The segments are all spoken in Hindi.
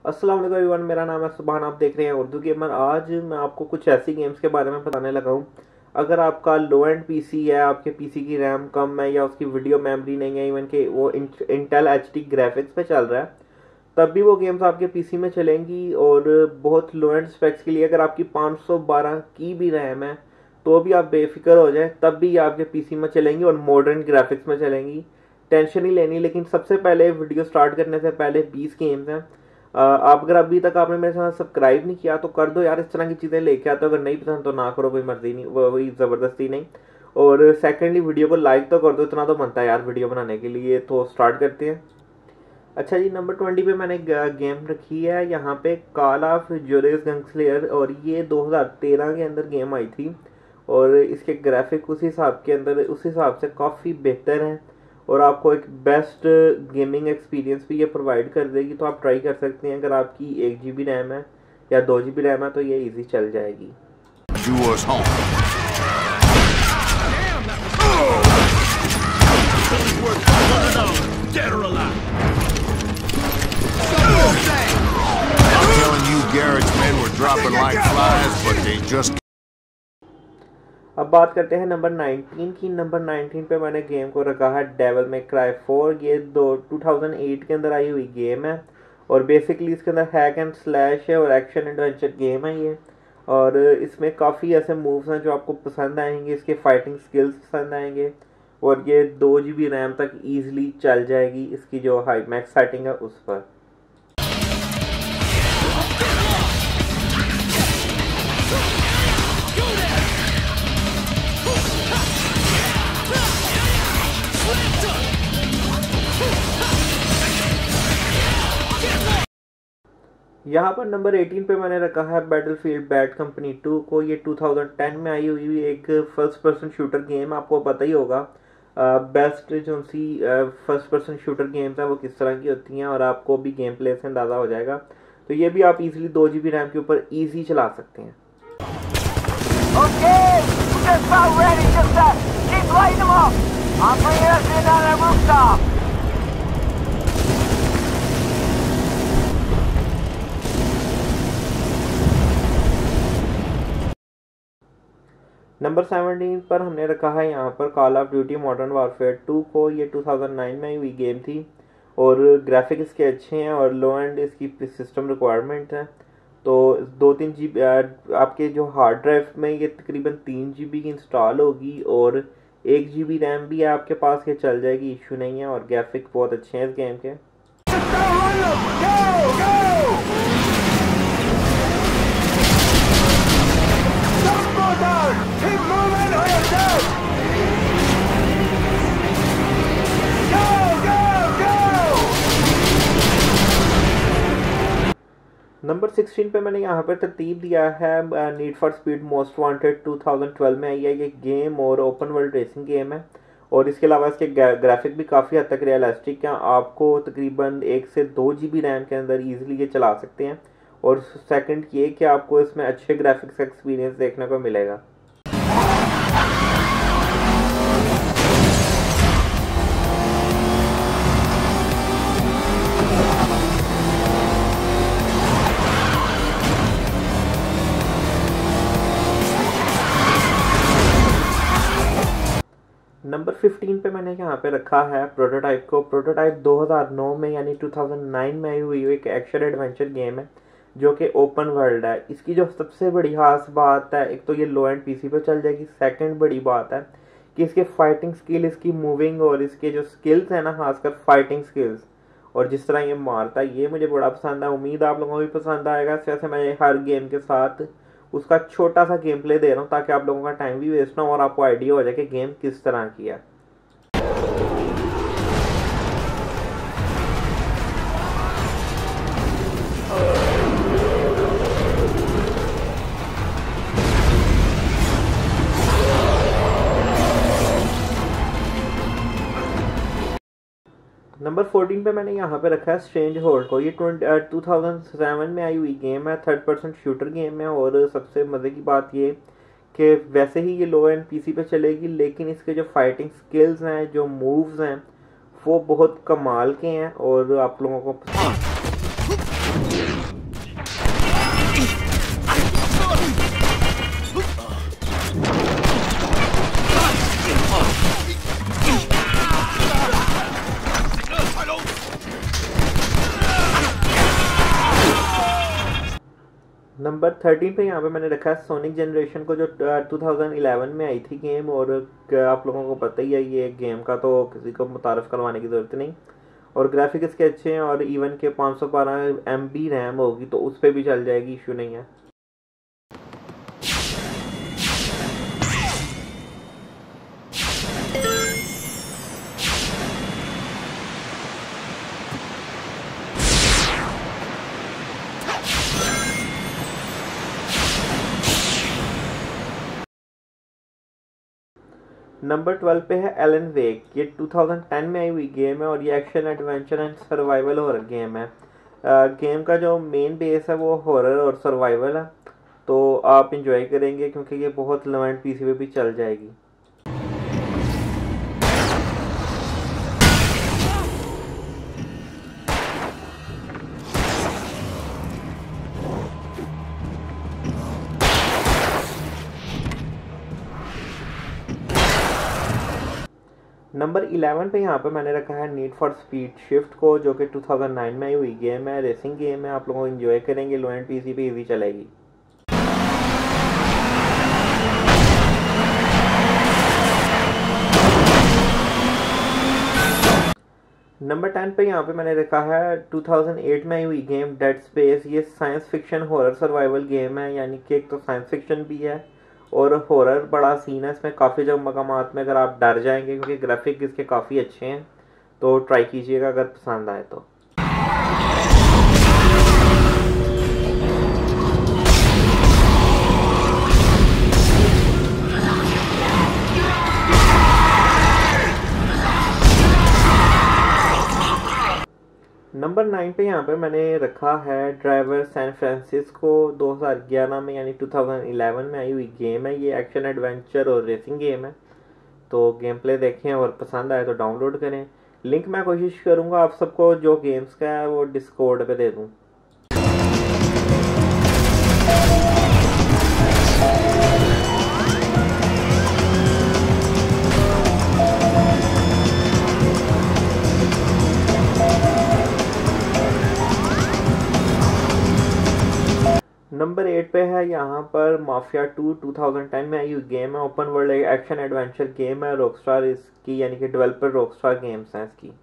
अस्सलाम वालेकुम एवरीवन, मेरा नाम है सुबहान। आप देख रहे हैं उर्दू गेमर। आज मैं आपको कुछ ऐसी गेम्स के बारे में बताने लगा हूँ। अगर आपका लो एंड पीसी है, आपके पीसी की रैम कम है या उसकी वीडियो मेमोरी नहीं है, इवन के वो इंटेल एचडी ग्राफिक्स पे चल रहा है, तब भी वो गेम्स आपके पीसी में चलेंगी। और बहुत लो एंड स्पेक्स के लिए अगर आपकी 512 की भी रैम है तो भी आप बेफिक्र हो जाए, तब भी ये आपके पीसी में चलेंगी और मॉडर्न ग्राफिक्स में चलेंगी। टेंशन ही लेनी। लेकिन सबसे पहले वीडियो स्टार्ट करने से पहले 20 गेम्स हैं। आप अगर अभी तक आपने मेरे चैनल सब्सक्राइब नहीं किया तो कर दो यार। इस तरह की चीज़ें लेके आते हो, अगर नहीं पसंद तो ना करो, कोई मर्जी नहीं, वही ज़बरदस्ती नहीं। और सेकेंडली वीडियो को लाइक तो कर दो, इतना तो बनता है यार वीडियो बनाने के लिए। तो स्टार्ट करते हैं। अच्छा जी, नंबर 20 पे मैंने गेम रखी है यहाँ पे, कॉल ऑफ ड्यूटी गनस्लेयर। और ये 2013 के अंदर गेम आई थी और इसके ग्राफिक उस हिसाब से काफ़ी बेहतर हैं और आपको एक बेस्ट गेमिंग एक्सपीरियंस भी ये प्रोवाइड कर देगी। तो आप ट्राई कर सकते हैं। अगर आपकी 1 GB रैम है या 2 GB रैम है तो ये इजी चल जाएगी। अब बात करते हैं नंबर 19 की। नंबर 19 पे मैंने गेम को रखा है डेविल मे क्राई 4। ये 2008 के अंदर आई हुई गेम है और बेसिकली इसके अंदर हैक एंड स्लैश है और एक्शन एडवेंचर गेम है ये। और इसमें काफ़ी ऐसे मूव्स हैं जो आपको पसंद आएंगे, इसके फाइटिंग स्किल्स पसंद आएंगे और ये 2 GB रैम तक ईजिली चल जाएगी इसकी जो हाई मैक्स सेटिंग है उस पर। यहाँ पर नंबर 18 पे मैंने रखा है बैटलफील्ड बैड कंपनी 2 को। ये 2010 में आई हुई एक फर्स्ट पर्सन शूटर गेम। आपको पता ही होगा बेस्ट जो सी फर्स्ट पर्सन शूटर गेम्स हैं वो किस तरह की होती हैं और आपको भी गेम प्ले से अंदाज़ा हो जाएगा। तो ये भी आप इजीली 2 GB रैम के ऊपर इजी चला सकते हैं। नंबर 17 पर हमने रखा है यहाँ पर call of duty modern warfare 2 को। ये 2009 में हुई गेम थी और ग्राफिक इसके अच्छे हैं और लो एंड इसकी सिस्टम रिक्वायरमेंट है। तो 2-3 GB आपके जो हार्ड ड्राइव में ये तकरीबन 3 GB की इंस्टॉल होगी और 1 GB रैम भी है आपके पास, ये चल जाएगी, इशू नहीं है। और ग्राफिक बहुत अच्छे हैं इस गेम के। नंबर 16 पे मैंने यहाँ पर तरतीब दिया है need for speed most wanted. 2012 में आई है ये गेम और ओपन वर्ल्ड रेसिंग गेम है और इसके अलावा इसके ग्राफिक भी काफ़ी हद तक रियलिस्टिक है। आपको तकरीबन 1 से 2 GB रैम के अंदर ईजिली ये चला सकते हैं। और सेकंड ये कि आपको इसमें अच्छे ग्राफिक्स का एक्सपीरियंस देखने को मिलेगा। नंबर 15 पे मैंने यहाँ पे रखा है प्रोटोटाइप को। प्रोटोटाइप 2009 में यानी 2009 में आई हुई एक एक्शन एडवेंचर गेम है जो कि ओपन वर्ल्ड है। इसकी जो सबसे बड़ी खास बात है, एक तो ये लो एंड पीसी पे चल जाएगी। सेकंड बड़ी बात है कि इसके फाइटिंग स्किल, इसकी मूविंग और इसके जो स्किल्स हैं ना, खासकर फाइटिंग स्किल्स और जिस तरह ये मारता है, ये मुझे बड़ा पसंद है। उम्मीद आप लोगों को भी पसंद आएगा। वैसे मैं हर गेम के साथ उसका छोटा सा गेम प्ले दे रहा हूँ ताकि आप लोगों का टाइम भी वेस्ट ना हो और आपको आइडिया हो जाए कि गेम किस तरह की है। नंबर 14 पे मैंने यहाँ पे रखा है स्ट्रेंज होल्ड को। ये 2007 में आई हुई गेम है, थर्ड पर्सन शूटर गेम है। और सबसे मज़े की बात ये कि वैसे ही ये लो एंड पीसी पे चलेगी, लेकिन इसके जो फाइटिंग स्किल्स हैं, जो मूव्स हैं, वो बहुत कमाल के हैं और आप लोगों को नंबर 13 पे यहाँ पे मैंने रखा है सोनिक जनरेशन को, जो 2011 में आई थी गेम। और आप लोगों को पता ही है ये गेम का, तो किसी को मुतारफ़ करवाने की ज़रूरत नहीं। और ग्राफिक इसके अच्छे हैं, और इवन के 512 MB रैम होगी तो उस पर भी चल जाएगी, इशू नहीं है। नंबर 12 पे है एलन वेक। ये 2010 में आई हुई गेम है, और ये action adventure and survival horror game है। गेम का जो मेन बेस है वो हॉरर और सर्वाइवल है, तो आप इंजॉय करेंगे क्योंकि ये बहुत लो एंड PC पे भी चल जाएगी। नंबर 11 पे यहाँ पे मैंने रखा है नीड फॉर स्पीड शिफ्ट को, जो कि 2009 में आई हुई गेम है, रेसिंग गेम है। आप लोगों को एंजॉय करेंगे, लो एंड PC पे इजी चलेगी। नंबर 10 पे यहाँ पे मैंने रखा है 2008 में आई हुई गेम डेड स्पेस। ये science fiction horror survival game है, यानी कि एक तो साइंस फिक्शन भी है और हॉरर बड़ा सीन है इसमें। काफ़ी जगह मकामात में अगर आप डर जाएंगे, क्योंकि ग्राफिक इसके काफ़ी अच्छे हैं, तो ट्राई कीजिएगा अगर पसंद आए तो। नंबर 9 पे यहाँ पे मैंने रखा है ड्राइवर सैन फ्रांसिस्को। 2011 में यानी 2011 में आई हुई गेम है। ये एक्शन एडवेंचर और रेसिंग गेम है, तो गेम प्ले देखें और पसंद आए तो डाउनलोड करें। लिंक मैं कोशिश करूँगा आप सबको जो गेम्स का है वो डिस्कॉर्ड पे दे दूँ। नंबर 8 पे है यहाँ पर माफिया 2। 2010 में आई हुई गेम है, open world action adventure game है। रॉकस्टार इसकी यानी कि डेवलपर रॉकस्टार गेम्स हैं इसकी।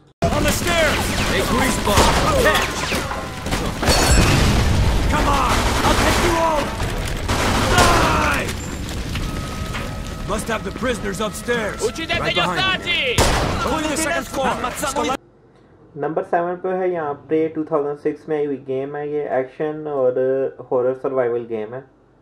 Must have the prisoners upstairs. Right behind you. Going to the second floor. Number 7 पे है यहाँ पे 2006 में आई हुई गेम है। ये एक्शन और हॉरर सर्वाइवल गेम है।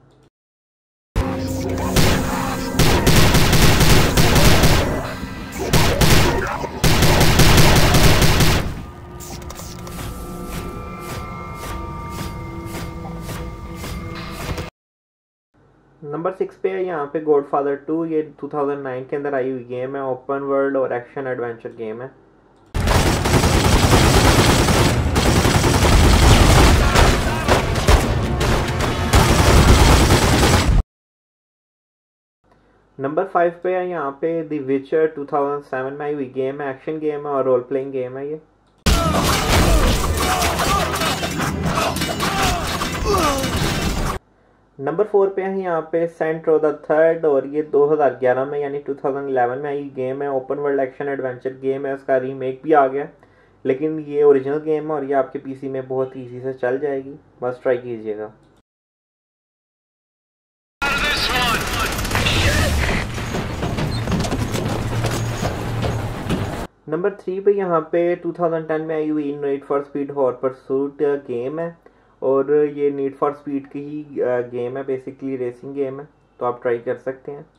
नंबर 6 पे है यहाँ पे गॉडफादर 2। ये 2009 के अंदर आई हुई गेम है, ओपन वर्ल्ड और एक्शन एडवेंचर गेम है। नंबर 5 पे है यहाँ पे द विचर। 2007 में आई हुई गेम है, एक्शन गेम है और रोल प्लेइंग गेम है ये। नंबर 4 पे है यहाँ पे सेंट रो द थर्ड, और ये 2011 में यानी 2011 में आई गेम है, open world action adventure game है। इसका रीमेक भी आ गया, लेकिन ये ओरिजिनल गेम है और ये आपके PC में बहुत ईजी से चल जाएगी, बस ट्राई कीजिएगा। नंबर 3 पे यहाँ पे 2010 में आई हुई need for speed hot pursuit game है, और ये नीड फॉर स्पीड की ही गेम है, बेसिकली रेसिंग गेम है, तो आप ट्राई कर सकते हैं।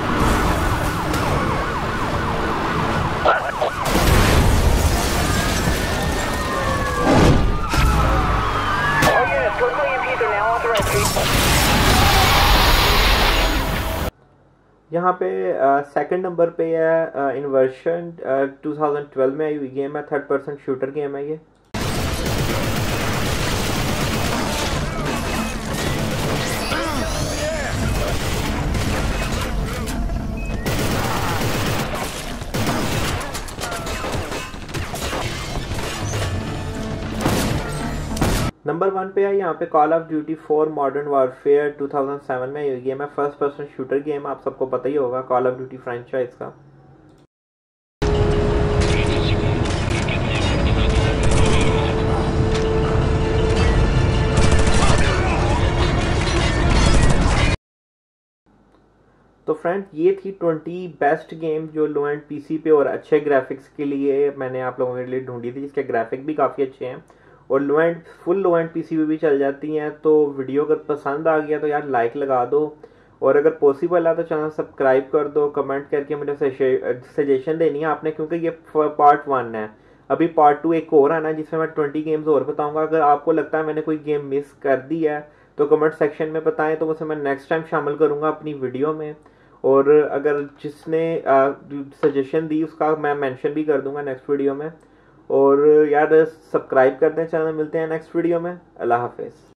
यहाँ पे सेकंड नंबर पे है इन्वर्शन। 2012 में आई हुई गेम है, थर्ड पर्सन शूटर गेम है ये। नंबर 1 पे है यहाँ पे call of duty 4 modern warfare 2007 में ये गेम है। फर्स्ट पर्सन शूटर गेम, आप सबको पता ही होगा कॉल ऑफ ड्यूटी फ्रेंचाइज का। तो फ्रेंड ये थी 20 बेस्ट गेम जो लो एंड पीसी पे और अच्छे ग्राफिक्स के लिए मैंने आप लोगों के लिए ढूंढी थी, जिसके ग्राफिक भी काफ़ी अच्छे हैं और फुल लो एंड पीसी पे भी चल जाती हैं। तो वीडियो अगर पसंद आ गया तो यार लाइक लगा दो, और अगर पॉसिबल है तो चैनल सब्सक्राइब कर दो। कमेंट करके मुझे सजेशन देनी है आपने, क्योंकि ये पार्ट 1 है। अभी पार्ट 2 एक और आना है जिसमें मैं 20 गेम्स और बताऊंगा। अगर आपको लगता है मैंने कोई गेम मिस कर दी है तो कमेंट सेक्शन में बताएं, तो उसे मैं नेक्स्ट टाइम शामिल करूंगा अपनी वीडियो में। और अगर जिसने सजेशन दी उसका मैं मेंशन भी कर दूंगा नेक्स्ट वीडियो में। और यार सब्सक्राइब कर दें चैनल। मिलते हैं नेक्स्ट वीडियो में। अल्लाह हाफिज़।